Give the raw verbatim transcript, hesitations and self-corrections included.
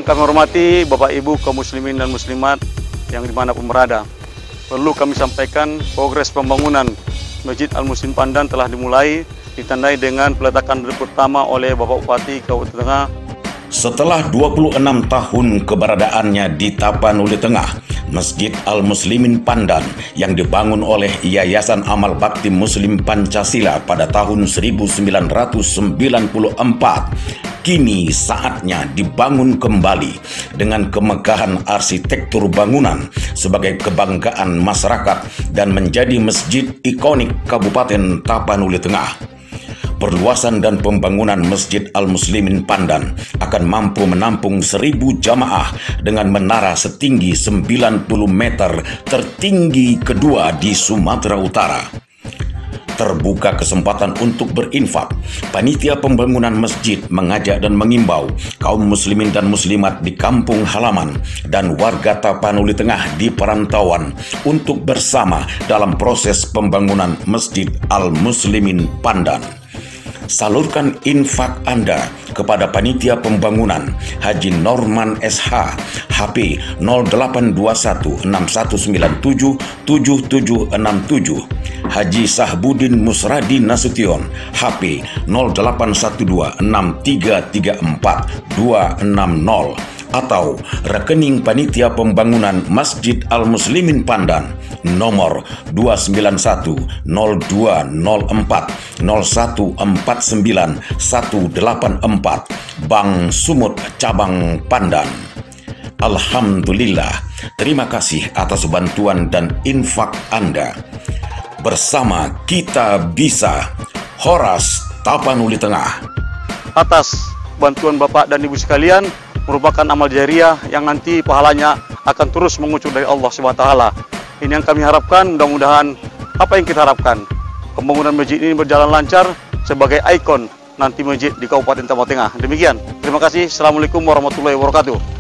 kami hormati Bapak Ibu kaum muslimin dan muslimat yang dimanapun berada, perlu kami sampaikan progres pembangunan Masjid Al-Muslim Pandan telah dimulai, ditandai dengan peletakan pertama oleh Bapak Bupati Kabupaten Tengah. Setelah dua puluh enam tahun keberadaannya di Tapanuli Tengah, Masjid Al-Muslimin Pandan yang dibangun oleh Yayasan Amal Bakti Muslim Pancasila pada tahun seribu sembilan ratus sembilan puluh empat, kini saatnya dibangun kembali dengan kemegahan arsitektur bangunan sebagai kebanggaan masyarakat dan menjadi masjid ikonik Kabupaten Tapanuli Tengah. Perluasan dan pembangunan Masjid Al-Muslimin Pandan akan mampu menampung seribu jamaah dengan menara setinggi sembilan puluh meter, tertinggi kedua di Sumatera Utara. Terbuka kesempatan untuk berinfak, panitia pembangunan masjid mengajak dan mengimbau kaum muslimin dan muslimat di kampung halaman dan warga Tapanuli Tengah di perantauan untuk bersama dalam proses pembangunan Masjid Al-Muslimin Pandan. Salurkan infak Anda kepada panitia pembangunan Haji Norman S H, H P nol delapan dua satu enam satu sembilan tujuh tujuh tujuh enam tujuh, Haji Sahbudin Musradi Nasution, H P nol delapan satu dua enam tiga tiga empat dua enam nol, atau rekening panitia pembangunan Masjid Al-Muslimin Pandan nomor dua sembilan satu nol dua nol empat nol satu empat sembilan satu delapan empat, Bank Sumut Cabang Pandan. Alhamdulillah, terima kasih atas bantuan dan infak Anda. Bersama kita bisa. Horas Tapanuli Tengah. Atas bantuan Bapak dan Ibu sekalian, merupakan amal jariah yang nanti pahalanya akan terus mengucur dari Allah subhanahu wa taala. Ini yang kami harapkan, mudah-mudahan apa yang kita harapkan, pembangunan masjid ini berjalan lancar sebagai ikon nanti masjid di Kabupaten Tapanuli Tengah. Demikian, terima kasih. Assalamualaikum warahmatullahi wabarakatuh.